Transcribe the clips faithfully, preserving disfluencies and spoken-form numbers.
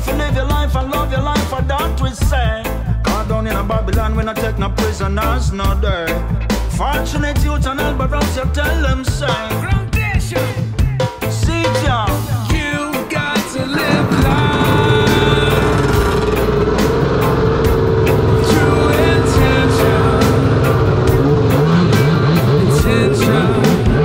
have to live your life and love your life, for that we say. God down in a Babylon, we not take no prisoners, no day. Fortunate youth and Albaros, you tell them say. Groundation. See ya. You got to live life. True intention. Intention.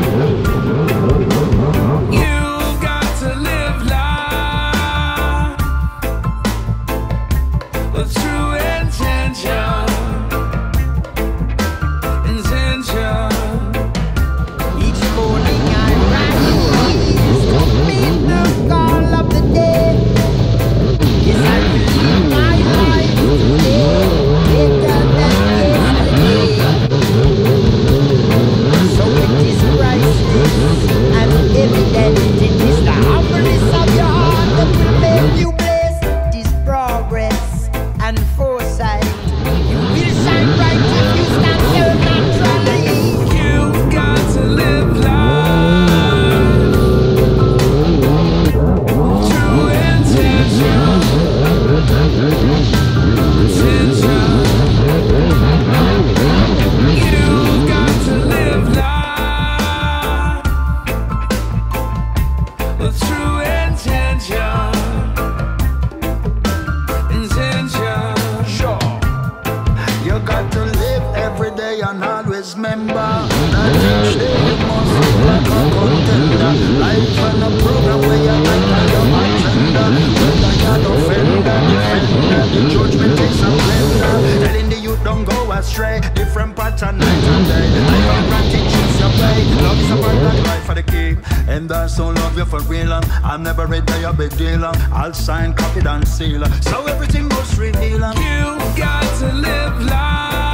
And I so love you for real. I'm never ready, a big deal. I'll sign, copy, and seal. So everything goes reveal. You got to live life.